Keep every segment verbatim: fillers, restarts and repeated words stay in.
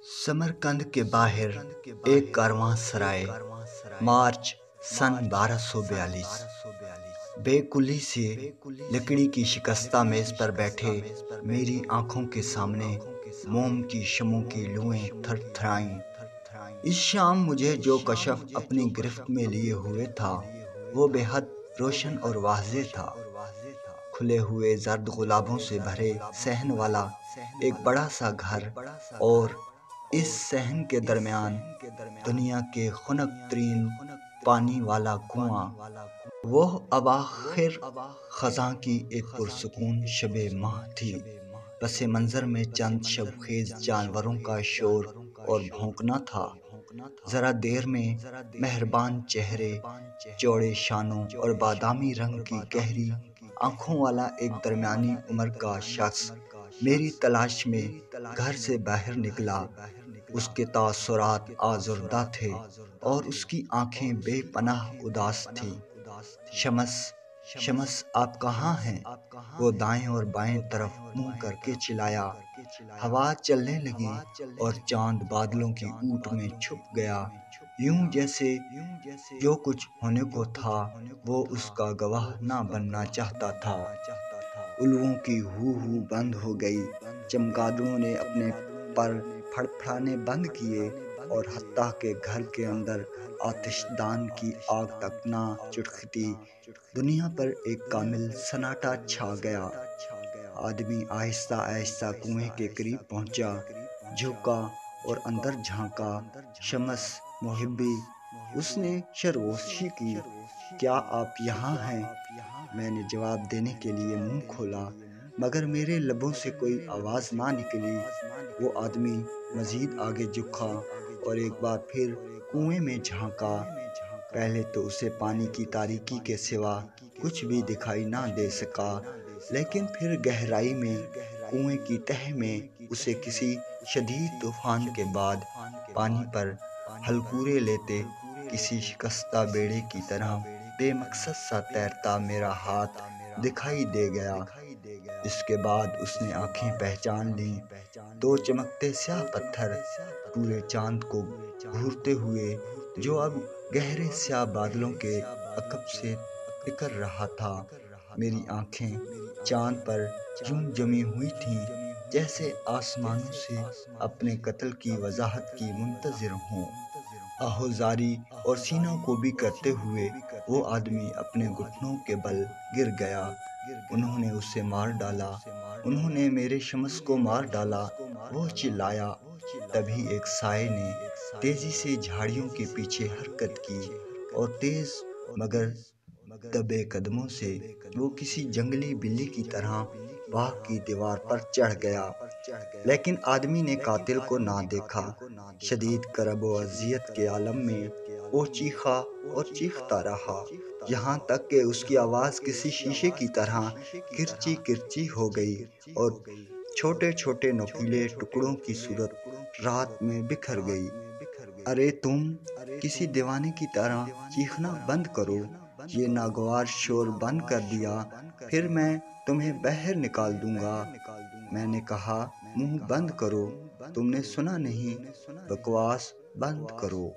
समरकंद के बाहर एक कारवां सराय, मार्च सन बारह सौ बयालीस। बेकुली से लकड़ी की शिकस्ता मेज पर बैठे मेरी आंखों के सामने मोम की शमों की लुएं थरथराईं। इस शाम मुझे जो कशफ अपनी गिरफ्त में लिए हुए था वो बेहद रोशन और वाज़ेह था। खुले हुए जर्द गुलाबों से भरे सहन वाला एक बड़ा सा घर, और इस सहन के दरमियान दुनिया के खुनक तरीन पानी वाला कुआं। वो अब आखिर खज़ां की एक पुरसुकून शबे माह थी। पसे मंजर में चंद शबखेज जानवरों का शोर और भौंकना था। जरा देर में मेहरबान चेहरे, चौड़े शानों और बादामी रंग की गहरी आंखों वाला एक दरमियानी उम्र का शख्स मेरी तलाश में घर से बाहर निकला। उसके तासुरात आज़ुर्दा थे और उसकी आंखें बेपनाह उदास थीं। शमस, शमस आप कहाँ हैं? वो दाएं और बाएं तरफ मुंह करके चिल्लाया। हवा चलने लगी और चांद बादलों की ऊँट में छुप गया, यूं जैसे जो कुछ होने को था वो उसका गवाह ना बनना चाहता था। उल्लुओं की हू हू बंद हो गई, चमगादड़ों ने अपने पर फड़फड़ाने बंद किए, और हत्ता के घर के अंदर आतिशदान की आग तक ना चुटखती। दुनिया पर एक कामिल सन्नाटा छा गया। आदमी आहिस्ता आहिस्ता कुएं के करीब पहुंचा, झुका और अंदर झांका। शमस मुहिब्बी, उसने शर्मोशी की, क्या आप यहाँ हैं? मैंने जवाब देने के लिए मुंह खोला, मगर मेरे लबों से कोई आवाज़ ना निकली। वो आदमी मजीद आगे झुका और एक बार फिर कुएं में झांका। पहले तो उसे पानी की तारीकी के सिवा कुछ भी दिखाई ना दे सका, लेकिन फिर गहराई में कुएं की तह में उसे किसी शदीद तूफान के बाद पानी पर हलकूरे लेते किसी शिकस्ता बेड़े की तरह बेमकसद सा तैरता मेरा हाथ दिखाई दे गया। इसके बाद उसने आंखें पहचान लीं, दो चमकते स्याह पत्थर पूरे चांद को घूरते हुए, जो अब गहरे स्याह बादलों के अकब से टिकर रहा था। मेरी आंखें चांद पर यूं जमी हुई थीं जैसे आसमानों से अपने कत्ल की वजाहत की मुंतज़िर हों। आहोजारी और सीना को भी करते हुए वो आदमी अपने घुटनों के बल गिर गया। उन्होंने उसे मार डाला, उन्होंने मेरे शमस को मार डाला, वो चिल्लाया। तभी एक साए ने तेजी से झाड़ियों के पीछे हरकत की, और तेज मगर दबे कदमों से वो किसी जंगली बिल्ली की तरह बाग की दीवार पर चढ़ गया। लेकिन आदमी ने कातिल को ना देखा। शदीद करब व अज़ियत के आलम में वो चीखा और चीखता रहा, यहाँ तक कि उसकी आवाज़ किसी शीशे की तरह किरची किरची हो गई, और छोटे छोटे नुकीले टुकड़ों की सूरत रात में बिखर गई। अरे तुम किसी दीवाने की तरह चीखना बंद करो, ये नागवार शोर बंद कर दिया, फिर मैं तुम्हें बाहर निकाल दूंगा। मैंने कहा, मुंह बंद करो, तुमने सुना नहीं, बकवास बंद करो।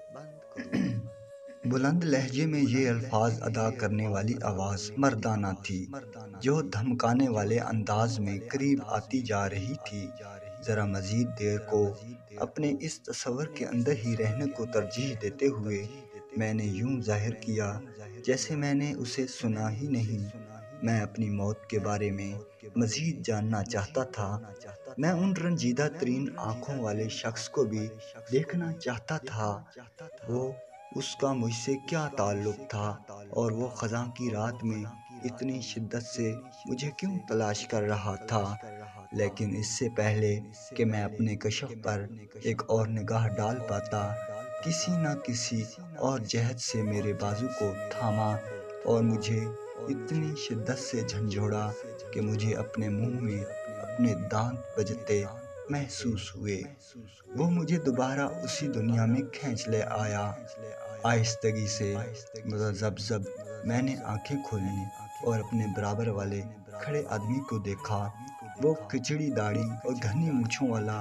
बुलंद लहजे में ये अल्फाज अदा करने वाली आवाज़ मर्दाना थी, जो धमकाने वाले अंदाज में करीब आती जा रही थी। ज़रा मज़ीद देर को अपने इस तस्वर के अंदर ही रहने को तरजीह देते हुए मैंने यूं जाहिर किया जैसे मैंने उसे सुना ही नहीं। मैं अपनी मौत के बारे में मज़ीद जानना चाहता था। मैं उन रंजीदा तरीन आँखों वाले शख्स को भी देखना चाहता था। वो उसका मुझसे क्या ताल्लुक़ था, और वो ख़ज़ां की रात में इतनी शिद्दत से मुझे क्यों तलाश कर रहा था। लेकिन इससे पहले कि मैं अपने कशफ पर एक और निगाह डाल पाता, किसी न किसी और जहद से मेरे बाजू को थामा और मुझे इतनी शिद्दत से झंझोड़ा कि मुझे अपने मुंह में अपने दांत बजते महसूस हुए। वो मुझे दोबारा उसी दुनिया में खींच ले आया। आहिस्तगी से मुज़ब्ज़ब मैंने आंखें खोलीं और अपने बराबर वाले खड़े आदमी को देखा। वो खिचड़ी दाढ़ी और घनी मूँछों वाला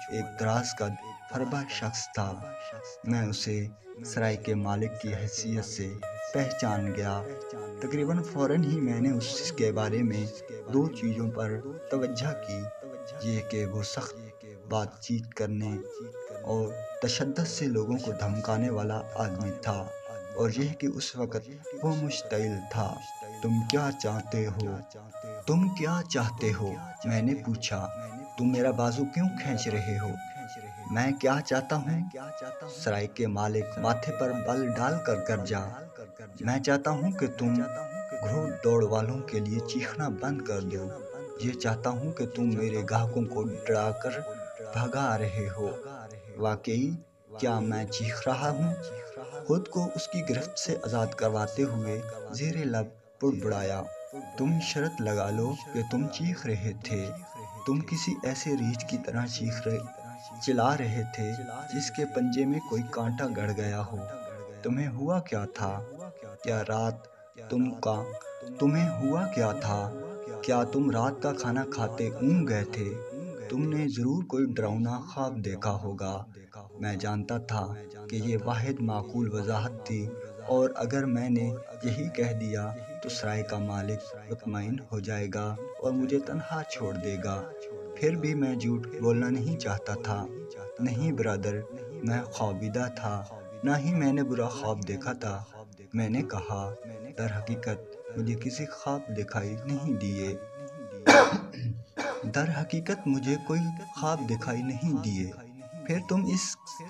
ایک دراز قد فربا شخص تھا۔ میں اسے سرائے کے مالک کی حیثیت سے پہچان گیا۔ تقریباً فوراً ہی میں نے اس کے بارے میں دو چیزوں پر توجہ کی، یہ کہ وہ سخت بات چیت کرنے اور تشدد سے لوگوں کو دھمکانے والا آدمی تھا، اور یہ کہ اس وقت وہ مشتعل تھا۔ تم کیا چاہتے ہو؟ تم کیا چاہتے ہو؟ میں نے پوچھا۔ تم میرا بازو کیوں کھینچ رہے ہو؟ میں کیا چاہتا ہوں؟ سرائے کے مالک ماتھے پر بل ڈال کر گرجا۔ میں چاہتا ہوں کہ تم گھوڑ دوڑ والوں کے لیے چیخنا بند کر دو۔ یہ چاہتا ہوں کہ تم میرے گاہکوں کو ڈرا کر بھگا رہے ہو۔ واقعی کیا میں چیخ رہا ہوں؟ خود کو اس کی گرفت سے آزاد کرواتے ہوئے زیر لب بڑبڑایا۔ تم شرط لگا لو کہ تم چیخ رہے تھے۔ تم کسی ایسے ریچھ کی طرح چیخ رہے چلا رہے تھے جس کے پنجے میں کوئی کانٹا گڑ گیا ہو۔ تمہیں ہوا کیا تھا؟ کیا رات تم کا تمہیں ہوا کیا تھا؟ کیا تم رات کا کھانا کھاتے اونگ گئے تھے؟ تم نے ضرور کوئی ڈراؤنا خواب دیکھا ہوگا۔ میں جانتا تھا کہ یہ واحد معقول وضاحت تھی، اور اگر میں نے یہی کہہ دیا تو سرائے کا مالک مطمئن ہو جائے گا اور مجھے تنہا چھوڑ دے گا۔ پھر بھی میں جھوٹ بولنا نہیں چاہتا تھا۔ نہیں برادر، میں خوابیدہ تھا، نہ ہی میں نے برا خواب دیکھا تھا۔ میں نے کہا، در حقیقت مجھے کسی خواب دکھائی نہیں دیے۔ در حقیقت مجھے کوئی خواب دکھائی نہیں دیے۔ پھر تم اس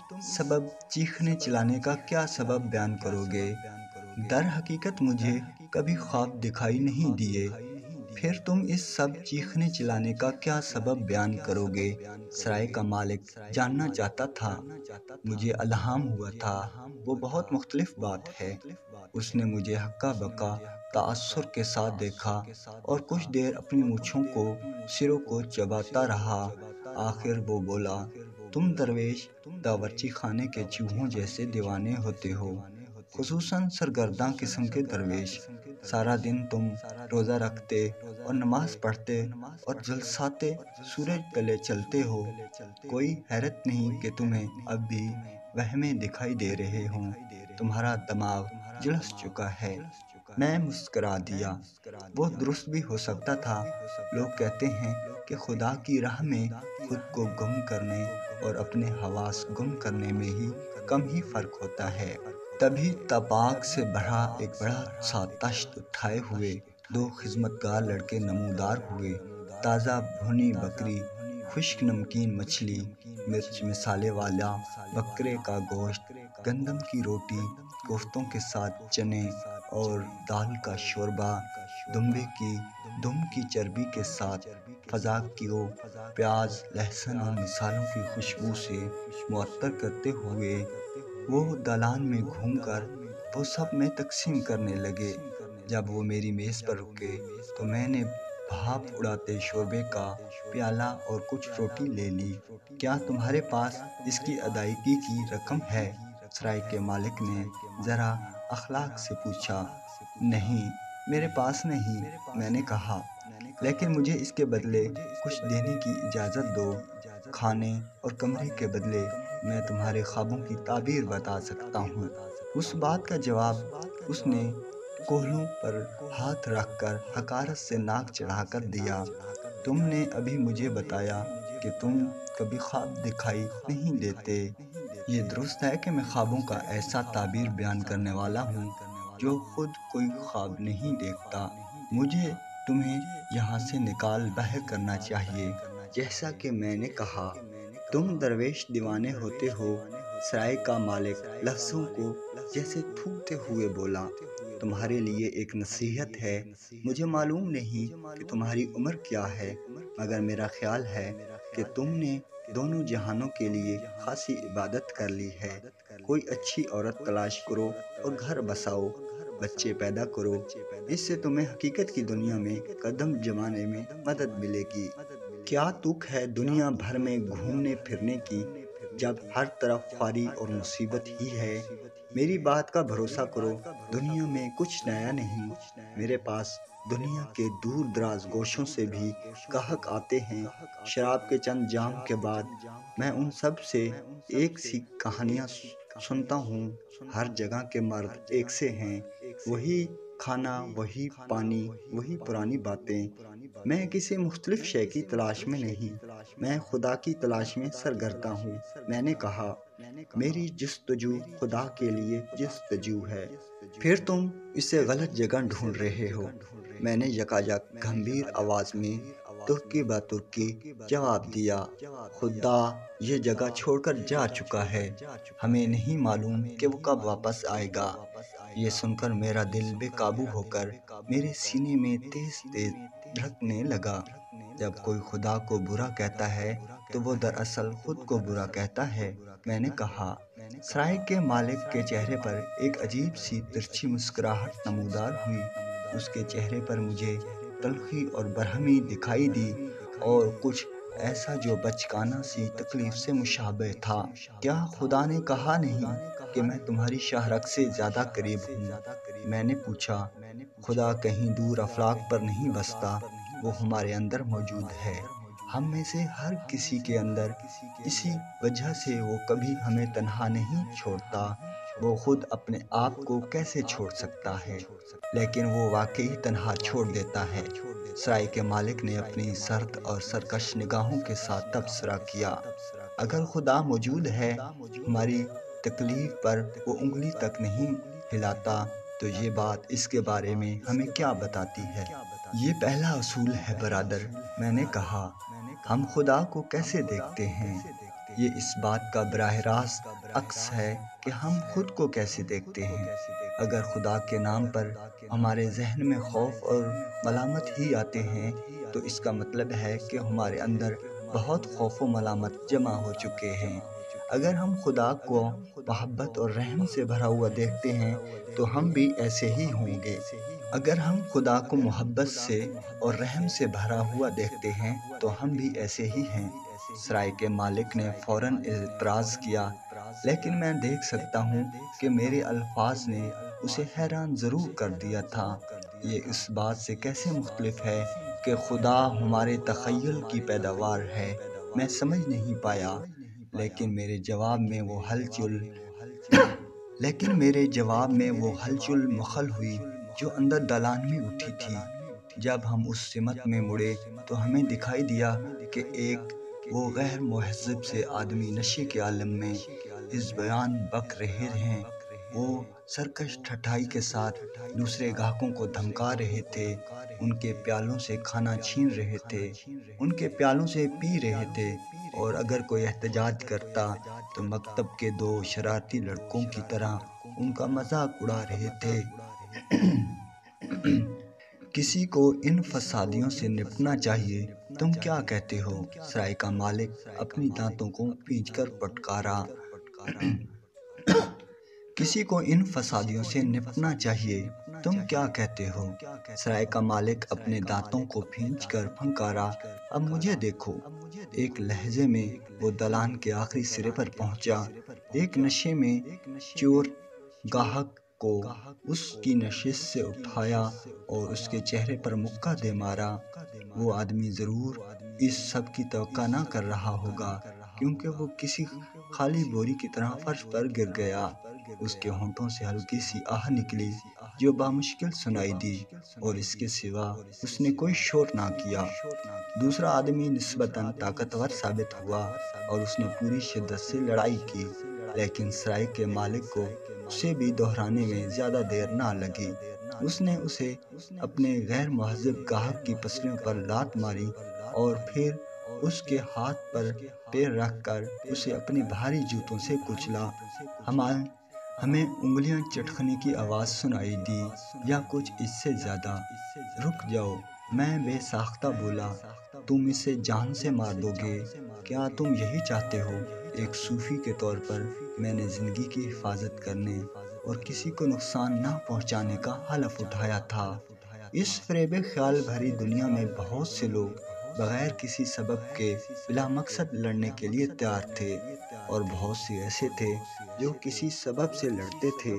سبب چیخنے چلانے کا کیا سبب بیان کرو گے؟ در حقیقت مجھے کبھی خواب دکھائی نہیں دیے۔ پھر تم اس سب چیخنے چلانے کا کیا سبب بیان کرو گے؟ سرائے کا مالک جاننا چاہتا تھا۔ مجھے الہام ہوا تھا، وہ بہت مختلف بات ہے۔ اس نے مجھے ہکا بکا تأثر کے ساتھ دیکھا اور کچھ دیر اپنی مونچھوں کو سروں کو چباتا رہا۔ آخر وہ بولا، تم درویش باورچی خانے کے چوہوں جیسے دیوانے ہوتے ہو، خصوصاً سرگرداں قسم کے درویش۔ سارا دن تم روزہ رکھتے اور نماز پڑھتے اور جلساتے سورج تلے چلتے ہو۔ کوئی حیرت نہیں کہ تمہیں اب بھی وہمیں دکھائی دے رہے ہوں۔ تمہارا دماغ جھلس چکا ہے۔ میں مسکرا دیا۔ وہ درست بھی ہو سکتا تھا۔ لوگ کہتے ہیں کہ خدا کی راہ میں خود کو گم کرنے اور اپنے حواس گم کرنے میں ہی کم ہی فرق ہوتا ہے۔ تبھی تپاک سے بھرا ایک بڑا سا تشت اٹھائے ہوئے دو خدمتگار لڑکے نمودار ہوئے۔ تازہ بھونی بکری، خشک نمکین مچھلی، مرچ مسالے والا بکرے کا گوشت، گندم کی روٹی، کوفتوں کے ساتھ چنے اور دال کا شوربہ، دمبے کی دم کی چربی کے ساتھ فضاکیوں، پیاز، لہسن اور مسالوں کی خوشبو سے معطر کرتے ہوئے وہ دالان میں گھوم کر وہ سب میں تقسیم کرنے لگے۔ جب وہ میری میز پر رکے تو میں نے بھاپ اڑاتے شوربے کا پیالہ اور کچھ روٹی لے لی۔ کیا تمہارے پاس اس کی ادائیگی کی رقم ہے؟ سرائے کے مالک نے ذرا اخلاق سے پوچھا۔ نہیں، میرے پاس نہیں، میں نے کہا، لیکن مجھے اس کے بدلے کچھ دینے کی اجازت دو۔ کھانے اور کمرے کے بدلے میں تمہارے خوابوں کی تعبیر بتا سکتا ہوں۔ اس بات کا جواب اس نے کوہلوں پر ہاتھ رکھ کر حقارت سے ناک چڑھا کر دیا۔ تم نے ابھی مجھے بتایا کہ تم کبھی خواب دکھائی نہیں دیتے۔ یہ درست ہے کہ میں خوابوں کا ایسا تعبیر بیان کرنے والا ہوں جو خود کوئی خواب نہیں دیکھتا۔ مجھے تمہیں یہاں سے نکال باہر کرنا چاہیے۔ جیسا کہ میں نے کہا، تم درویش دیوانے ہوتے ہو۔ سرائے کا مالک لفظوں کو جیسے تھوکتے ہوئے بولا۔ تمہارے لیے ایک نصیحت ہے۔ مجھے معلوم نہیں کہ تمہاری عمر کیا ہے، مگر میرا خیال ہے کہ تم نے دونوں جہانوں کے لیے خاصی عبادت کر لی ہے۔ کوئی اچھی عورت تلاش کرو اور گھر بساؤ، بچے پیدا کرو۔ اس سے تمہیں حقیقت کی دنیا میں قدم جمانے میں مدد ملے گی۔ کیا تک ہے دنیا بھر میں گھومنے پھرنے کی جب ہر طرف خواری اور مصیبت ہی ہے؟ میری بات کا بھروسہ کرو، دنیا میں کچھ نیا نہیں۔ میرے پاس دنیا کے دور دراز گوشوں سے بھی گاہک آتے ہیں۔ شراب کے چند جام کے بعد میں ان سب سے ایک سی کہانیاں سنتا ہوں۔ ہر جگہ کے مرد ایک سے ہیں، وہی کھانا، وہی پانی، وہی پرانی باتیں۔ میں کسی مختلف شے کی تلاش میں نہیں، میں خدا کی تلاش میں سرگرداں ہوں۔ میں نے کہا، میری جستجو خدا کے لیے جستجو ہے، پھر تم اسے غلط جگہ ڈھونڈ رہے ہو۔ میں نے یکایک گمبھیر آواز میں ترکی با ترکی جواب دیا، خدا یہ جگہ چھوڑ کر جا چکا ہے، ہمیں نہیں معلوم کہ وہ کب واپس آئے گا۔ یہ سن کر میرا دل بے قابو ہو کر میرے سینے میں تیز تیز دھڑکنے لگا۔ جب کوئی خدا کو برا کہتا ہے تو وہ دراصل خود کو برا کہتا ہے۔ میں نے کہا۔ سرائے کے مالک کے چہرے پر ایک عجیب سی ترچھی مسکراہٹ نمودار ہوئی۔ اس کے چہرے پر مجھے تلخی اور برہمی دکھائی دی اور کچھ ایسا جو بچکانہ سی تکلیف سے مشابہ تھا۔ کیا خدا نے کہا نہیں کہ میں تمہاری شاہرگ سے زیادہ قریب ہوں؟ میں نے پوچھا۔ خدا کہیں دور افلاک پر نہیں بستا، وہ ہمارے اندر موجود ہے، ہم میں سے ہر کسی کے اندر۔ اسی وجہ سے وہ کبھی ہمیں تنہا نہیں چھوڑتا۔ وہ خود اپنے آپ کو کیسے چھوڑ سکتا ہے، لیکن وہ واقعی تنہا چھوڑ دیتا ہے۔ سرائے کے مالک نے اپنی سرد اور سرکش نگاہوں کے ساتھ تبصرہ کیا، اگر خدا موجود ہے، ہماری تکلیف پر وہ انگلی تک نہیں ہلاتا، تو یہ بات اس کے بارے میں ہمیں کیا بتاتی ہے؟ یہ پہلا اصول ہے برادر، میں نے کہا۔ ہم خدا کو کیسے دیکھتے ہیں؟ یہ اس بات کا براہ راست عکس ہے کہ ہم خود کو کیسے دیکھتے ہیں۔ اگر خدا کے نام پر ہمارے ذہن میں خوف اور ملامت ہی آتے ہیں تو اس کا مطلب ہے کہ ہمارے اندر بہت خوف و ملامت جمع ہو چکے ہیں۔ اگر ہم خدا کو محبت اور رحم سے بھرا ہوا دیکھتے ہیں تو ہم بھی ایسے ہی ہوں گے۔ اگر ہم خدا کو محبت سے اور رحم سے بھرا ہوا دیکھتے ہیں تو ہم بھی ایسے ہی ہیں۔ سرائے کے مالک نے فوراً اعتراض کیا، لیکن میں دیکھ سکتا ہوں کہ میرے الفاظ نے اسے حیران ضرور کر دیا تھا۔ یہ اس بات سے کیسے مختلف ہے کہ خدا ہمارے تخیل کی پیداوار ہے؟ میں سمجھ نہیں پایا، لیکن میرے جواب میں وہ ہلچل لیکن میرے جواب میں وہ ہلچل مخل ہوئی جو اندر دلان میں اٹھی تھی۔ جب ہم اس سمت میں مڑے تو ہمیں دکھائی دیا کہ ایک وہ غیر مہذب سے آدمی نشے کے عالم میں اس بیان بک رہے ہیں۔ وہ سرکش ٹھٹائی کے ساتھ دوسرے گاہکوں کو دھمکا رہے تھے، ان کے پیالوں سے کھانا چھین رہے تھے، ان کے پیالوں سے پی رہے تھے، اور اگر کوئی احتجاج کرتا تو مکتب کے دو شرارتی لڑکوں کی طرح ان کا مذاق اڑا رہے تھے۔ کسی کو ان فسادیوں سے نپٹنا چاہیے، تم کیا کہتے ہو؟ سرائے کا مالک اپنی دانتوں کو پینچ کر پٹکارا۔ کسی کو ان فسادیوں سے نپٹنا چاہیے، تم کیا کہتے ہو؟ سرائے کا مالک اپنے دانتوں کو پھینچ کر پھنکارا۔ اب مجھے دیکھو۔ ایک لہجے میں وہ دلان کے آخری سرے پر پہنچا۔ ایک نشے میں چور گاہک کو اس کی نشست سے اٹھایا اور اس کے چہرے پر مکہ دے مارا۔ وہ آدمی ضرور اس سب کی توقع نہ کر رہا ہوگا، کیونکہ وہ کسی خالی بوری کی طرح فرش پر گر گیا۔ اس کے ہونٹوں سے ہلکی سی آہ نکلی جو بامشکل سنائی دی، اور اس کے سوا اس نے کوئی شور نہ کیا۔ دوسرا آدمی نسبتاً طاقتور ثابت ہوا اور اس نے پوری شدت سے لڑائی کی، لیکن سرائے کے مالک کو اسے بھی دہرانے میں زیادہ دیر نہ لگی۔ اس نے اسے اپنے غیر مہذب گاہک کی پسلیوں پر لات ماری اور پھر اس کے ہاتھ پر پیر رکھ کر اسے اپنے بھاری جوتوں سے کچلا۔ ہمیں ہمیں انگلیاں چٹکنے کی آواز سنائی دی، یا کچھ اس سے زیادہ۔ رک جاؤ، میں بے ساختہ بولا، تم اسے جان سے مار دو گے؟ کیا تم یہی چاہتے ہو؟ ایک صوفی کے طور پر میں نے زندگی کی حفاظت کرنے اور کسی کو نقصان نہ پہنچانے کا حلف اٹھایا تھا۔ اس فریب خیال بھری دنیا میں بہت سے لوگ بغیر کسی سبب کے بلا مقصد لڑنے کے لیے تیار تھے، اور بہت سے ایسے تھے جو کسی سبب سے لڑتے تھے۔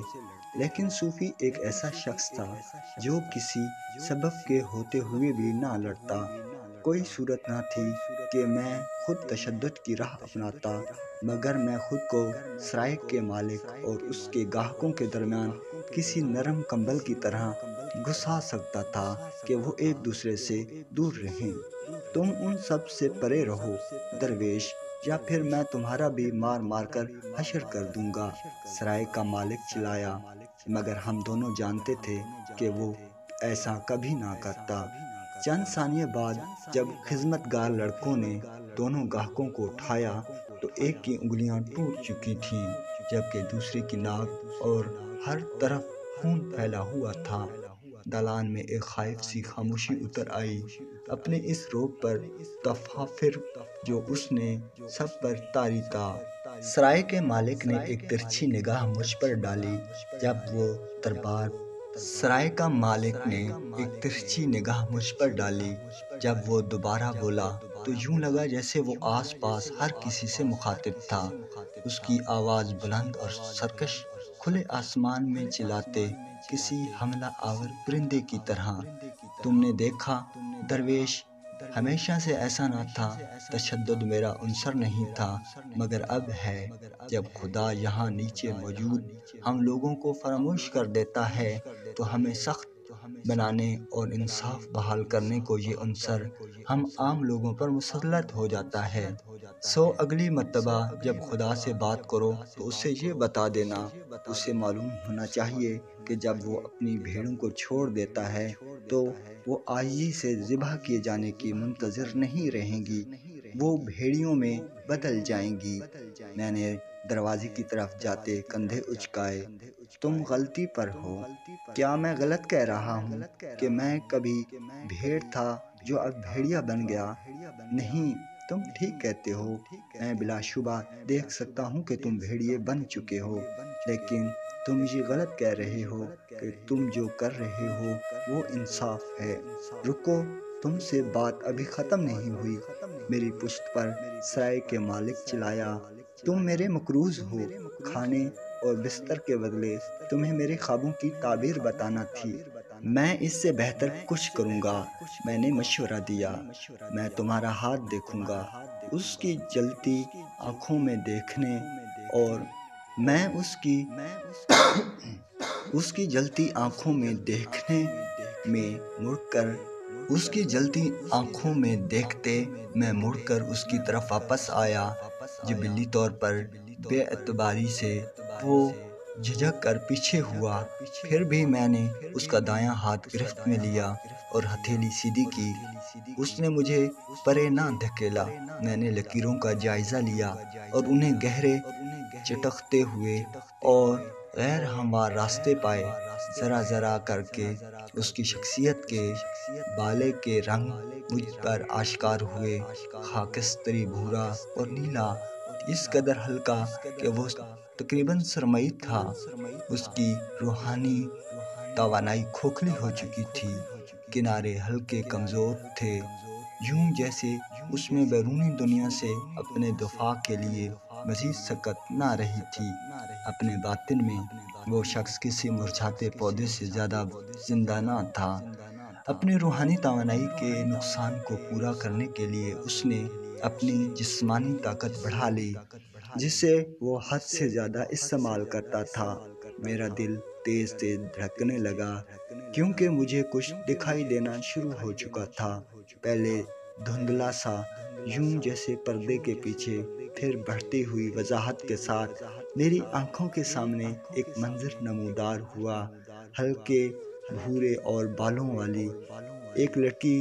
لیکن صوفی ایک ایسا شخص تھا جو کسی سبب کے ہوتے ہوئے بھی نہ لڑتا۔ کوئی صورت نہ تھی کہ میں خود تشدد کی راہ اپناتا، مگر میں خود کو سرائے کے مالک اور اس کے گاہکوں کے درمیان کسی نرم کمبل کی طرح گھسا سکتا تھا کہ وہ ایک دوسرے سے دور رہیں۔ تم ان سب سے پرے رہو درویش، یا پھر میں تمہارا بھی مار مار کر حشر کر دوں گا، سرائے کا مالک چلایا، مگر ہم دونوں جانتے تھے کہ وہ ایسا کبھی نہ کرتا۔ چند ثانیے بعد جب خدمت گار لڑکوں نے دونوں گاہکوں کو اٹھایا تو ایک کی انگلیاں ٹوٹ چکی تھیں، جبکہ دوسرے کی ناک اور ہر طرف خون پھیلا ہوا تھا۔ دالان میں ایک خائف سی خاموشی اتر آئی، اپنے اس روب پر تفاخر جو اس نے سب پر طاری تھا۔ سرائے کے مالک نے ایک ترچھی نگاہ مجھ پر ڈالی جب وہ دربار سرائے کا مالک نے ایک ترچھی نگاہ مجھ پر ڈالی جب وہ دوبارہ بولا تو یوں لگا جیسے وہ آس پاس ہر کسی سے مخاطب تھا۔ اس کی آواز بلند اور سرکش، کھلے آسمان میں چلاتے کسی حملہ آور پرندے کی طرح۔ تم نے دیکھا درویش، ہمیشہ سے ایسا نہ تھا، تشدد میرا عنصر نہیں تھا، مگر اب ہے۔ جب خدا یہاں نیچے موجود ہم لوگوں کو فراموش کر دیتا ہے تو ہمیں سخت بنانے اور انصاف بحال کرنے کو یہ عنصر ہم عام لوگوں پر مسلط ہو جاتا ہے۔ سو اگلی مرتبہ جب خدا سے بات کرو تو اسے یہ بتا دینا، اسے معلوم ہونا چاہیے کہ جب وہ اپنی بھیڑوں کو چھوڑ دیتا ہے تو وہ آجزی سے ذبح کیے جانے کی منتظر نہیں رہیں گی، وہ بھیڑیوں میں بدل جائیں گی۔ میں نے دروازے کی طرف جاتے کندھے اچکائے۔ تم غلطی پر ہو۔ کیا میں غلط کہہ رہا ہوں کہ میں کبھی بھیڑ تھا جو اب بھیڑیا بن گیا؟ نہیں، تم ٹھیک کہتے ہو۔ میں بلا شبہ دیکھ سکتا ہوں کہ تم بھیڑیے بن چکے ہو، لیکن تم یہ غلط کہہ رہے ہو کہ تم جو کر رہے ہو وہ انصاف ہے۔ رکو، تم سے بات ابھی ختم نہیں ہوئی۔ میری پشت پر سرائے کے مالک چلایا، تم میرے مقروض ہو۔ کھانے اور بستر کے بدلے تمہیں میرے خوابوں کی تعبیر بتانا تھی۔ میں اس سے بہتر کچھ کروں گا۔ میں نے مشورہ دیا، میں تمہارا ہاتھ دیکھوں گا۔ اس کی جلتی آنکھوں میں دیکھنے اور میں اس کی اس کی جلتی آنکھوں میں دیکھنے میں مڑ کر اس کی جلتی آنکھوں میں دیکھتے میں مڑ کر اس کی طرف واپس آیا۔ جبلی طور پر بے اعتباری سے وہ جھجک کر پیچھے ہوا، پھر بھی میں نے اس کا دایاں ہاتھ گرفت میں لیا اور ہتھیلی سیدھی کی۔ اس نے مجھے پرے نہ دھکیلا۔ میں نے لکیروں کا جائزہ لیا اور انہیں گہرے، چٹکتے ہوئے اور غیر ہموار راستے پائے۔ ذرا ذرا کر کے اس کی شخصیت کے بالے کے رنگ مجھ پر آشکار ہوئے، خاکستری، بھورا اور نیلا، اس قدر ہلکا کہ وہ تقریباً سرمئی تھا۔ اس کی روحانی توانائی کھوکھلی ہو چکی تھی، کنارے ہلکے کمزور تھے، یوں جیسے اس میں بیرونی دنیا سے اپنے دفاع کے لیے مزید سکت نہ رہی تھی۔ اپنے باطن میں وہ شخص کسی مرجھاتے پودے سے زیادہ زندہ نہ تھا۔ اپنی روحانی توانائی کے نقصان کو پورا کرنے کے لیے اس نے اپنی جسمانی طاقت بڑھا لی، جسے وہ حد سے زیادہ استعمال کرتا تھا۔ میرا دل تیز تیز دھڑکنے لگا، کیونکہ مجھے کچھ دکھائی دینا شروع ہو چکا تھا۔ پہلے دھندلا سا، یوں جیسے پردے کے پیچھے، پھر بڑھتی ہوئی وضاحت کے ساتھ میری آنکھوں کے سامنے ایک منظر نمودار ہوا۔ ہلکے بھورے اور بالوں والی ایک لڑکی،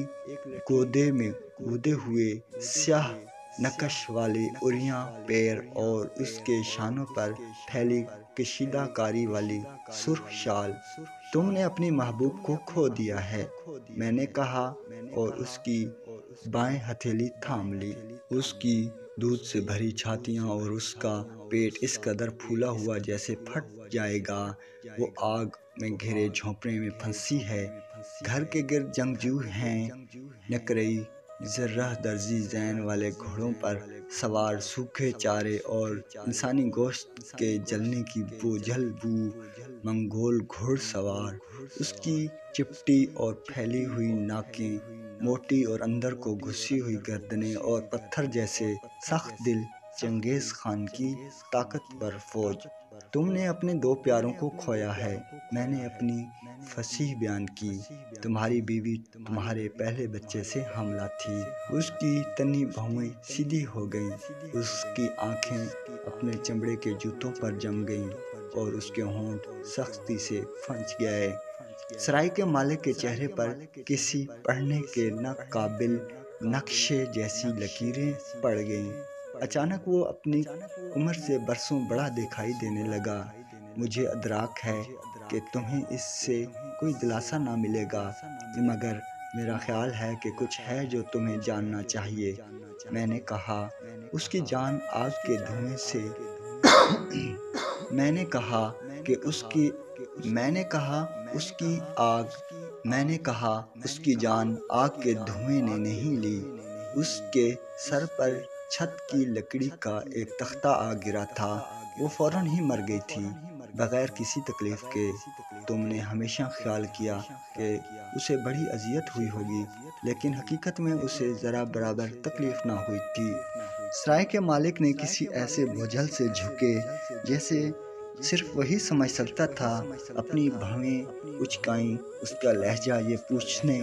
گودے میں گودے ہوئے سیاہ نقش والے عریاں پیر اور اس کے شانوں پر پھیلی کشیدہ کاری والی سرخ شال۔ تم نے اپنی محبوب کو کھو دیا ہے، میں نے کہا، اور اس کی بائیں ہتھیلی تھام لی۔ اس کی دودھ سے بھری چھاتیاں اور اس کا پیٹ اس قدر پھولا ہوا جیسے پھٹ جائے گا۔ وہ آگ میں گھرے جھونپڑے میں پھنسی ہے، گھر کے گرد جنگجو ہیں، نقرئی زرہ درزی زین والے گھوڑوں پر سوار سوکھے چارے اور انسانی گوشت کے جلنے کی بوجھل بو، منگول گھوڑ سوار، اس کی چپٹی اور پھیلی ہوئی ناکیں، موٹی اور اندر کو گھسی ہوئی گردنیں اور پتھر جیسے سخت دل چنگیز خان کی طاقتور فوج۔ تم نے اپنے دو پیاروں کو کھویا ہے، میں نے اپنی فصیح بیان کی۔ تمہاری بیوی تمہارے پہلے بچے سے حاملہ تھی، اس کی تنی بھویں سیدھی ہو گئیں، اس کی آنکھیں اپنے چمڑے کے جوتوں پر جم گئیں اور اس کے ہونٹ سختی سے پھنس گئے۔ سرائے کے مالک کے چہرے پر کسی پڑھنے کے نہ قابل نقشے جیسی لکیریں پڑ گئیں۔ اچانک وہ اپنی عمر سے برسوں بڑا دکھائی دینے لگا۔ مجھے ادراک ہے کہ تمہیں اس سے کوئی دلاسا نہ ملے گا، مگر میرا خیال ہے کہ کچھ ہے جو تمہیں جاننا چاہیے۔ میں نے کہا، اس کی جان آگ کے دھوئیں سے میں نے کہا کہ اس کی میں نے کہا اس کی آگ میں نے کہا اس کی جان آگ کے دھوئیں نے نہیں لی، اس کے سر پر چھت کی لکڑی کا ایک تختہ آ گرا تھا، وہ فوراً ہی مر گئی تھی بغیر کسی تکلیف کے۔ تم نے ہمیشہ خیال کیا کہ اسے بڑی اذیت ہوئی ہوگی، لیکن حقیقت میں اسے ذرا برابر تکلیف نہ ہوئی تھی۔ سرائے کے مالک نے کسی ایسے بوجھل سے جھکے جیسے صرف وہی سمجھ سکتا تھا، اپنی بھویں اچکائیں، اس کا لہجہ یہ پوچھنے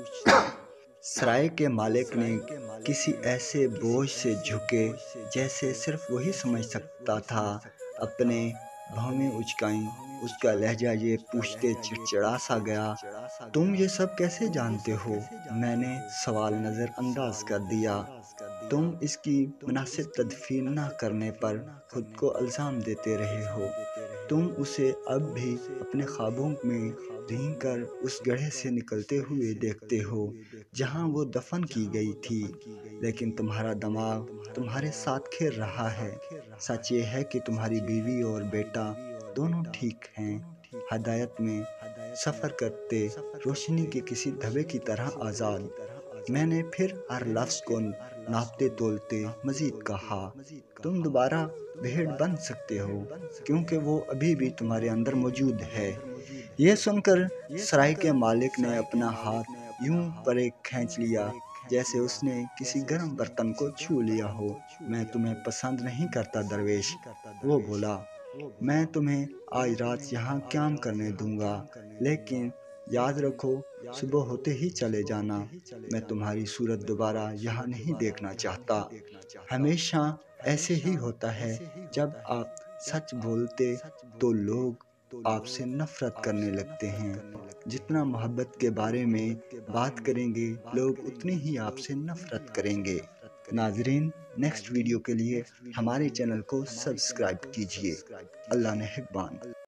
سرائے کے مالک نے کسی ایسے بوجھ سے جھکے جیسے صرف وہی سمجھ سکتا تھا، اپنے بھویں اچکائیں، اس کا لہجہ یہ پوچھتے چڑچڑا سا گیا، تم یہ سب کیسے جانتے ہو؟ میں نے سوال نظر انداز کر دیا۔ تم اس کی مناسب تدفین نہ کرنے پر خود کو الزام دیتے رہے ہو۔ تم اسے اب بھی اپنے خوابوں میں رینگ کر اس گڑھے سے نکلتے ہوئے دیکھتے ہو جہاں وہ دفن کی گئی تھی، لیکن تمہارا دماغ تمہارے ساتھ کھیل رہا ہے۔ سچ یہ ہے کہ تمہاری بیوی اور بیٹا دونوں ٹھیک ہیں، ہدایت میں سفر کرتے روشنی کے کسی دھبے کی طرح آزاد۔ میں نے پھر ہر لفظ کو ناپتے تولتے مزید کہا، تم دوبارہ بھیڑ بن سکتے ہو کیونکہ وہ ابھی بھی تمہارے اندر موجود ہے۔ یہ سن کر سرائے کے مالک نے اپنا ہاتھ یوں پرے کھینچ لیا جیسے اس نے کسی گرم برتن کو چھو لیا ہو۔ میں تمہیں پسند نہیں کرتا درویش، وہ بولا، میں تمہیں آج رات یہاں قیام کرنے دوں گا، لیکن یاد رکھو صبح ہوتے ہی چلے جانا، میں تمہاری صورت دوبارہ یہاں نہیں دیکھنا چاہتا۔ ہمیشہ ایسے ہی ہوتا ہے، جب آپ سچ بولتے تو لوگ آپ سے نفرت کرنے لگتے ہیں، جتنا محبت کے بارے میں بات کریں گے لوگ اتنی ہی آپ سے نفرت کریں گے۔ ناظرین، نیکسٹ ویڈیو کے لیے ہمارے چینل کو سبسکرائب کیجیے۔ اللہ نگہبان۔